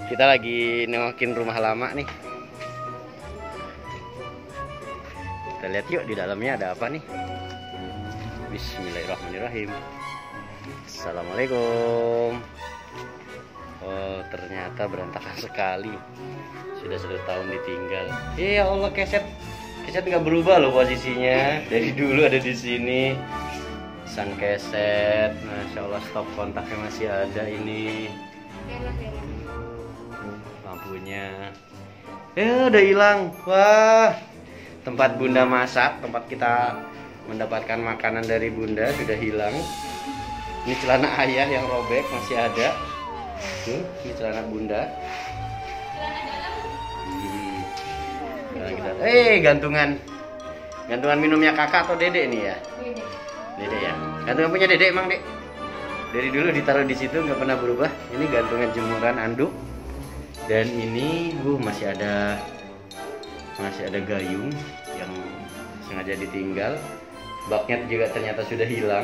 Kita lagi nengokin rumah lama nih. Kita lihat yuk di dalamnya ada apa nih. Bismillahirrahmanirrahim. Assalamualaikum. Oh, ternyata berantakan sekali. Sudah 1 tahun ditinggal. Ya Allah, keset nggak berubah loh posisinya. Dari dulu ada di sini. Sang keset, masya Allah, stop kontaknya masih ada ini. Lampunya, udah hilang. Wah, tempat bunda masak, tempat kita mendapatkan makanan dari bunda sudah hilang. Ini celana ayah yang robek masih ada. Ini celana bunda. Gantungan minumnya kakak atau dedek nih ya? Dede ya. Gantungan punya dedek emang dek. Dari dulu ditaruh di situ nggak pernah berubah. Ini gantungan jemuran anduk. Dan ini masih ada gayung yang sengaja ditinggal. Baknya juga ternyata sudah hilang.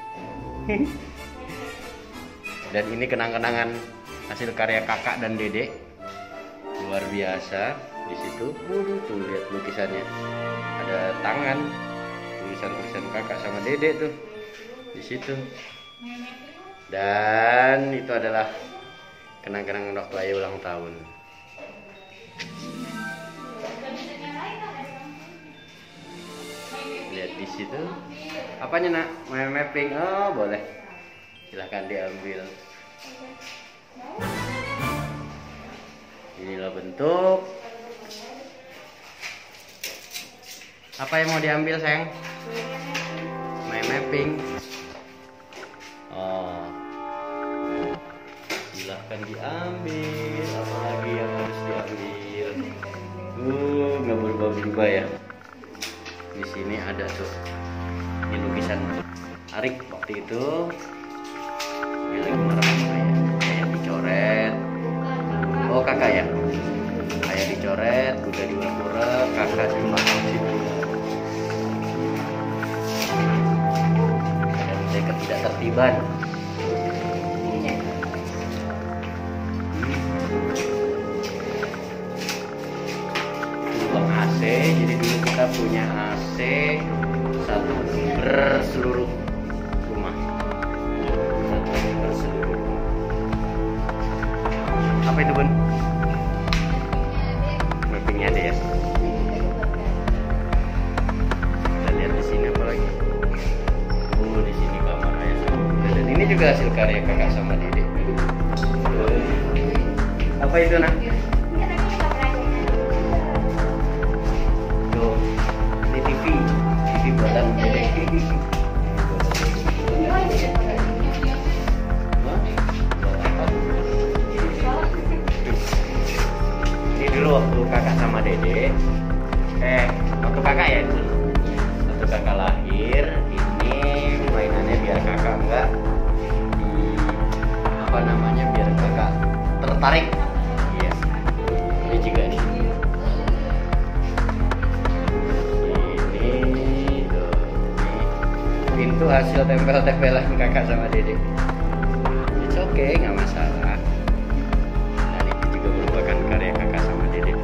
Dan ini kenang-kenangan hasil karya kakak dan dedek. Luar biasa di situ. Tuh lihat lukisannya. Ada tangan. Tulisan kakak sama dedek tuh di situ. Dan itu adalah kenang-kenangan waktu ayah ulang tahun. Lihat di situ. Apanya nak? Mapping. Oh boleh. Silahkan diambil. Inilah bentuk. Apa yang mau diambil sayang? Mapping. Oh, silahkan diambil. Apalagi yang harus diambil? Nggak berubah-berubah ya. Di sini ada tuh. Ini lukisan Arik waktu itu. Ini lagi marah ya. Kayak dicoret. Oh kakak ya. Kayak dicoret, udah diurek-urek, kakak dimakan situ. Ketidaktertiban. Ruang AC, jadi dulu kita punya AC satu berseluruh rumah. Apa itu bun? Mappingnya ada ya. Kita lihat di sini apa lagi? Di sini kamar ayah sama bunda. Dan ini juga hasil karya kakak sama dedek. Apa itu nak? Tuh, ini TV buatan dedek. Ini dulu waktu kakak sama dedek. Waktu kakak ya dulu. Waktu kakak lahir. Mainannya biar kakak enggak biar kakak tertarik. Iya. Ini juga nih. Ini tuh. Ini pintu hasil tempel-tempelan kakak sama dedek. It's okay, nggak masalah. Dan itu juga merupakan karya kakak sama dedek.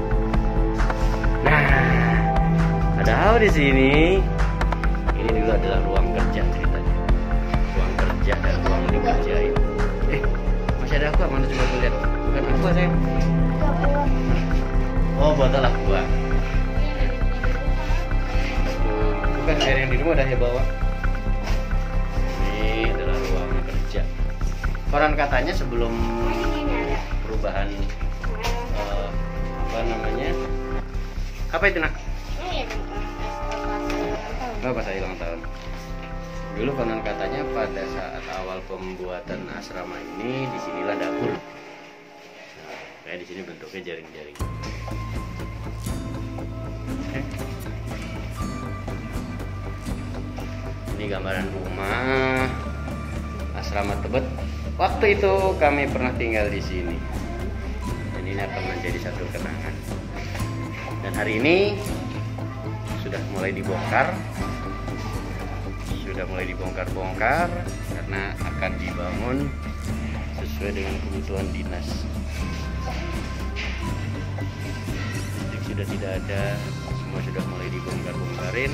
Nah, ada apa di sini? Ini dulu adalah ruang kerja ceritanya. Ruang kerja dan ruang dikerjain. Masih ada aqua, mana coba gue lihat. Bukan aqua sayang. Oh, botol aqua. Bukan air yang di rumah udah ya bawa. Ini adalah ruang kerja. Koran katanya sebelum perubahan apa itu nak? Pas saya ulang tahun. Dulu konon katanya pada saat awal pembuatan asrama ini disinilah dapur. Nah, kayak di sini bentuknya jaring-jaring. Ini gambaran rumah asrama Tebet. Waktu itu kami pernah tinggal di sini. Dan ini akan menjadi satu kenangan. Dan hari ini sudah mulai dibongkar. Sudah mulai dibongkar-bongkar karena akan dibangun sesuai dengan kebutuhan dinas. sudah tidak ada, semua sudah mulai dibongkar-bongkarin.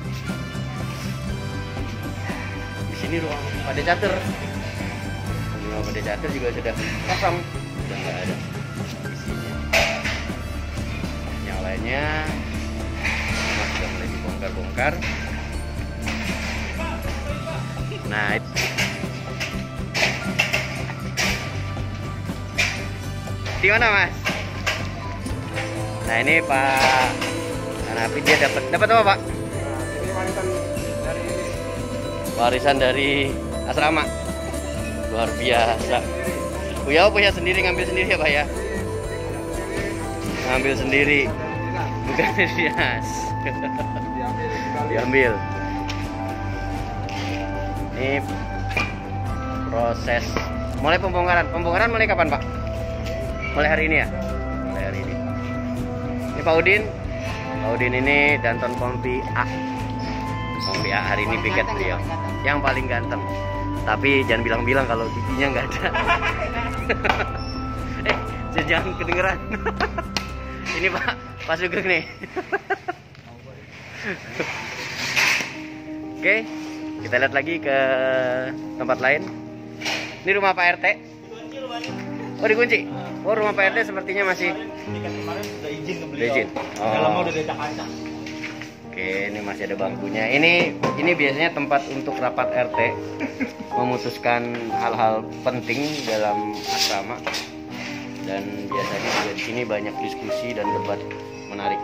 Di sini ruang pada catur, ruang pada catur juga sudah kosong, sudah nggak ada isinya. Yang lainnya semua sudah mulai dibongkar-bongkar. Nah, di mana Mas? Nah ini Pak Hanafi, dia dapat apa Pak? Ini Warisan dari asrama. Luar biasa. Punya sendiri, ngambil sendiri ya Pak ya? Ngambil sendiri. Bukan dinas. Diambil. Ini proses mulai pembongkaran. Pembongkaran mulai kapan Pak? Mulai hari ini ya? Mulai hari ini. Ini Pak Udin. Pak Udin ini Danton Kompi A. Kompi A hari ini piket beliau. Yang paling ganteng. Tapi jangan bilang-bilang kalau giginya nggak ada. Jangan kedengeran. Ini Pak Sugeng nih. Oke, kita lihat lagi ke tempat lain. Ini rumah Pak RT. Oh, dikunci. Oh, rumah Pak RT sepertinya masih. kemarin sudah izin ke beliau. Udah izin. Oh. Udah lama udah diacak-acak. Oke, ini masih ada bangkunya. Ini biasanya tempat untuk rapat RT memutuskan hal-hal penting dalam asrama. Dan biasanya juga di sini banyak diskusi dan debat menarik.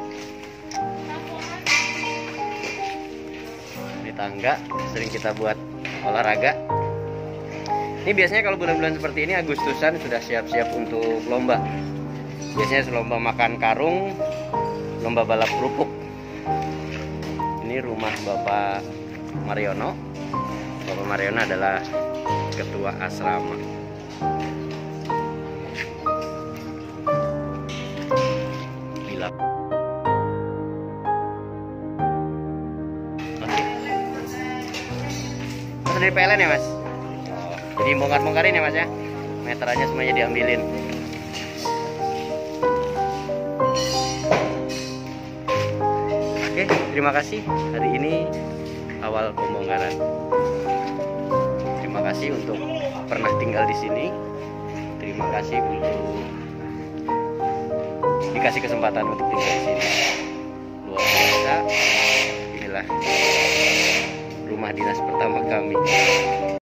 Ini tangga sering kita buat olahraga. Ini biasanya kalau bulan-bulan seperti ini Agustusan sudah siap-siap untuk lomba. Biasanya lomba makan karung, lomba balap kerupuk. Ini rumah Bapak Mariono. Bapak Mariono adalah ketua asrama. Bila Mas dari PLN ya Mas? Jadi bongkar-bongkarin ya Mas ya? Meterannya semuanya diambilin. Oke, terima kasih. Hari ini awal pembongkaran. Terima kasih untuk pernah tinggal di sini. Terima kasih untuk dikasih kesempatan untuk tinggal di sini. Luar biasa. Inilah rumah dinas pertama kami.